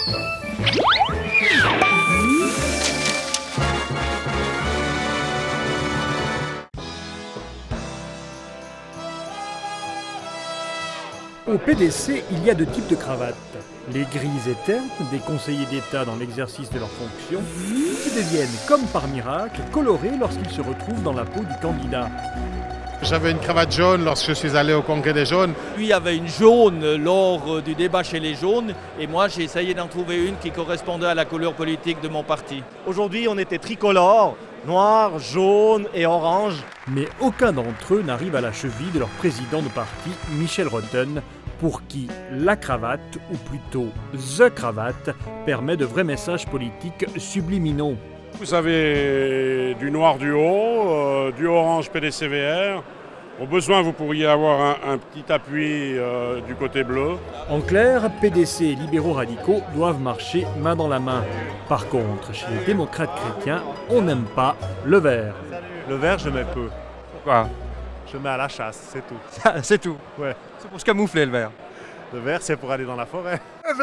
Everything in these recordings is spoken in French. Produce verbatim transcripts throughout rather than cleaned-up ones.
Au P D C, il y a deux types de cravates. Les grises et ternes, des conseillers d'État dans l'exercice de leurs fonctions, qui deviennent, comme par miracle, colorées lorsqu'ils se retrouvent dans la peau du candidat. J'avais une cravate jaune lorsque je suis allé au Congrès des jaunes. Lui avait une jaune lors du débat chez les jaunes et moi j'ai essayé d'en trouver une qui correspondait à la couleur politique de mon parti. Aujourd'hui on était tricolore, noir, jaune et orange. Mais aucun d'entre eux n'arrive à la cheville de leur président de parti, Michel Rotten, pour qui la cravate, ou plutôt the cravate, permet de vrais messages politiques subliminaux. Vous avez du noir du haut, euh, du orange P D C V R. Au besoin, vous pourriez avoir un, un petit appui euh, du côté bleu. En clair, P D C et libéraux radicaux doivent marcher main dans la main. Par contre, chez les démocrates chrétiens, on n'aime pas le vert. Le vert je mets peu. Pourquoi? Je mets à la chasse, c'est tout. C'est tout. Ouais. C'est pour se camoufler le vert. Le vert c'est pour aller dans la forêt.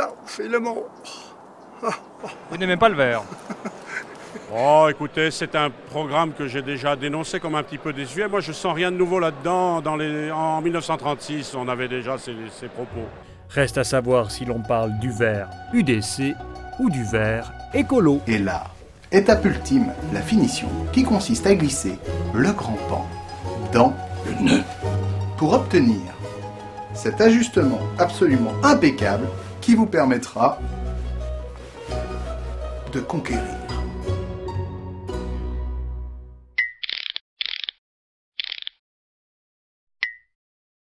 Vous n'aimez pas le vert? Oh, écoutez, c'est un programme que j'ai déjà dénoncé comme un petit peu désuet. Moi, je sens rien de nouveau là-dedans. Dans les... En mille neuf cent trente-six, on avait déjà ces, ces propos. Reste à savoir si l'on parle du vert U D C ou du vert écolo. Et là, étape ultime, la finition, qui consiste à glisser le grand pan dans le nœud pour obtenir cet ajustement absolument impeccable qui vous permettra de conquérir.